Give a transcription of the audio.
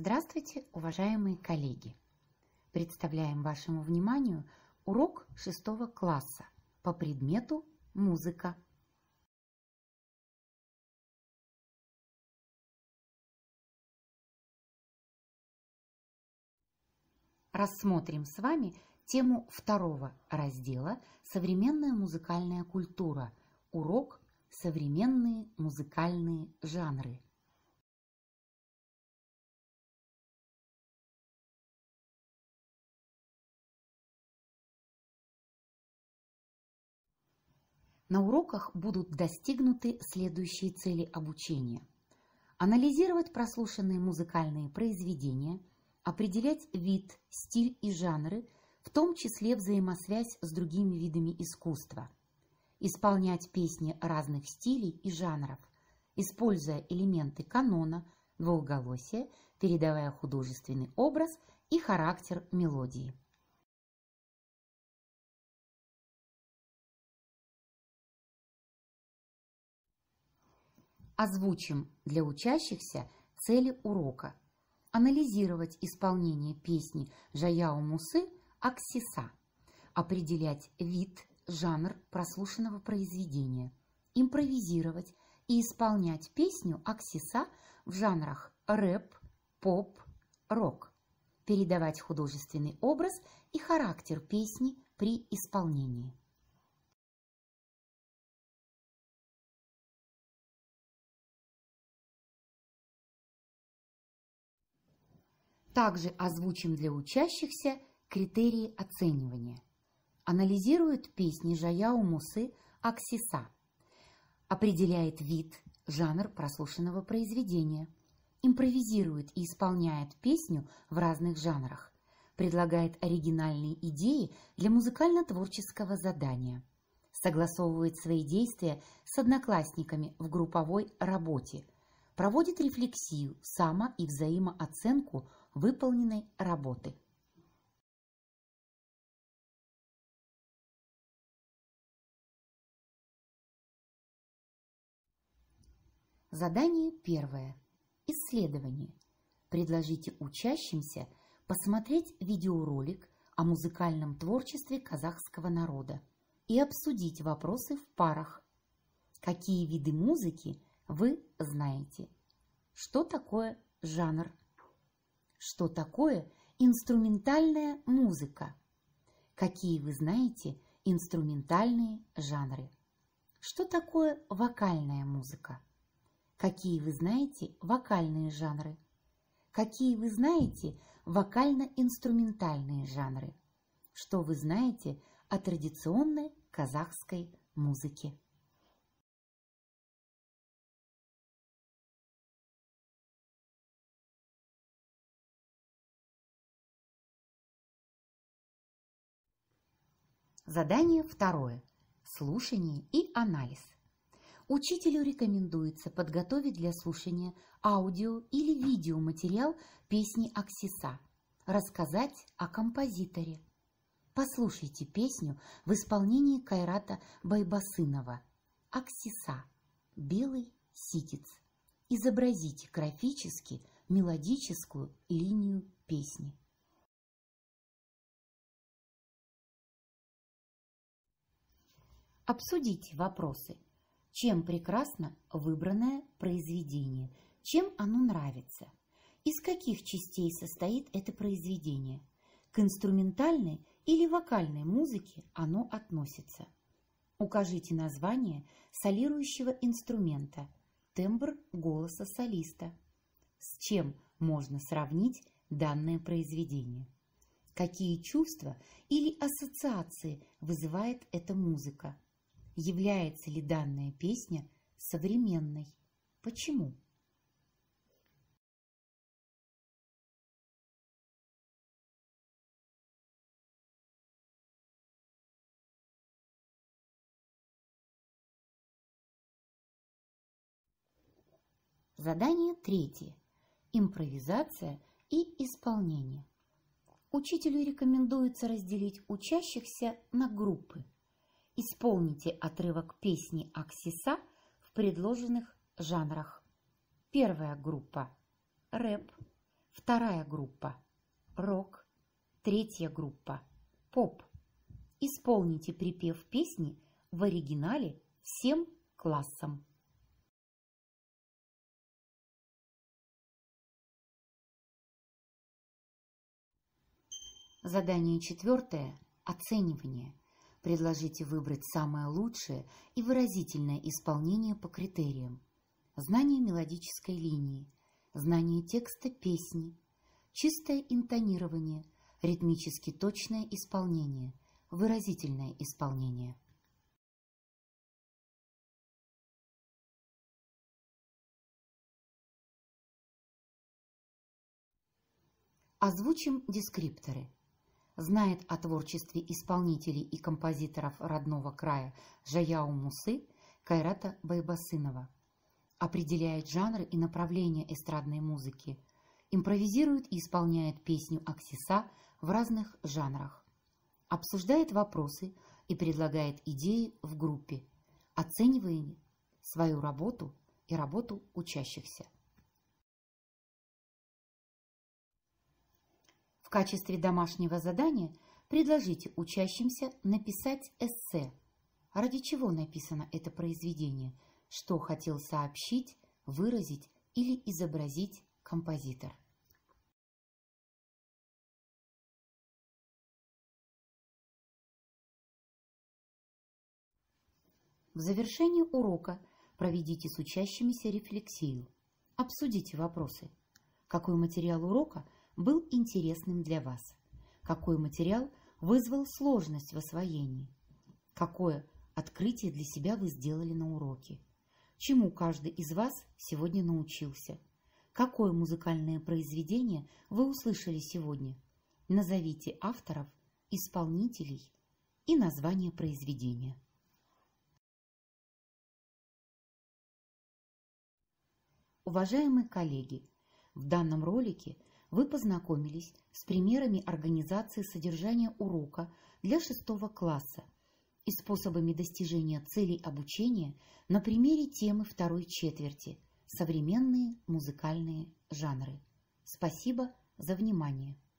Здравствуйте, уважаемые коллеги! Представляем вашему вниманию урок 6 класса по предмету «Музыка». Рассмотрим с вами тему второго раздела «Современная музыкальная культура», урок «Современные музыкальные жанры». На уроках будут достигнуты следующие цели обучения: анализировать прослушанные музыкальные произведения, определять вид, стиль и жанры, в том числе взаимосвязь с другими видами искусства, исполнять песни разных стилей и жанров, используя элементы канона, двухголосия, передавая художественный образ и характер мелодии. Озвучим для учащихся цели урока: анализировать исполнение песни Жаяо Мусы «Аксиса», определять вид, жанр прослушанного произведения, импровизировать и исполнять песню «Аксиса» в жанрах рэп, поп, рок, передавать художественный образ и характер песни при исполнении. Также озвучим для учащихся критерии оценивания. Анализирует песни Жаяо Мусы «Аксиса», определяет вид, жанр прослушанного произведения, импровизирует и исполняет песню в разных жанрах, предлагает оригинальные идеи для музыкально-творческого задания, согласовывает свои действия с одноклассниками в групповой работе, проводит рефлексию, само- и взаимооценку выполненной работы. Задание первое. Исследование. Предложите учащимся посмотреть видеоролик о музыкальном творчестве казахского народа и обсудить вопросы в парах. Какие виды музыки вы знаете? Что такое жанр? Что такое инструментальная музыка? Какие вы знаете инструментальные жанры? Что такое вокальная музыка? Какие вы знаете вокальные жанры? Какие вы знаете вокально-инструментальные жанры? Что вы знаете о традиционной казахской музыке? Задание второе. Слушание и анализ. Учителю рекомендуется подготовить для слушания аудио- или видеоматериал песни «Аксиса», рассказать о композиторе. Послушайте песню в исполнении Кайрата Байбосынова «Аксиса. Белый ситец». Изобразите графически мелодическую линию песни. Обсудите вопросы. Чем прекрасно выбранное произведение? Чем оно нравится? Из каких частей состоит это произведение? К инструментальной или вокальной музыке оно относится? Укажите название солирующего инструмента, тембр голоса солиста. С чем можно сравнить данное произведение? Какие чувства или ассоциации вызывает эта музыка? Является ли данная песня современной? Почему? Задание третье. Импровизация и исполнение. Учителю рекомендуется разделить учащихся на группы. Исполните отрывок песни «Аксиса» в предложенных жанрах. Первая группа – рэп. Вторая группа – рок. Третья группа – поп. Исполните припев песни в оригинале всем классом. Задание 4. Оценивание. Предложите выбрать самое лучшее и выразительное исполнение по критериям: знание мелодической линии, знание текста песни, чистое интонирование, ритмически точное исполнение, выразительное исполнение. Озвучим дескрипторы. Знает о творчестве исполнителей и композиторов родного края Жаяу Мусы Кайрата Байбосынова. Определяет жанры и направления эстрадной музыки. Импровизирует и исполняет песню Аксиса в разных жанрах. Обсуждает вопросы и предлагает идеи в группе, оценивая свою работу и работу учащихся. В качестве домашнего задания предложите учащимся написать эссе. Ради чего написано это произведение, что хотел сообщить, выразить или изобразить композитор. В завершении урока проведите с учащимися рефлексию. Обсудите вопросы. Какой материал урока был интересным для вас? Какой материал вызвал сложность в освоении? Какое открытие для себя вы сделали на уроке? Чему каждый из вас сегодня научился? Какое музыкальное произведение вы услышали сегодня? Назовите авторов, исполнителей и название произведения. Уважаемые коллеги, в данном ролике вы познакомились с примерами организации содержания урока для 6 класса и способами достижения целей обучения на примере темы второй четверти «Современные музыкальные жанры». Спасибо за внимание.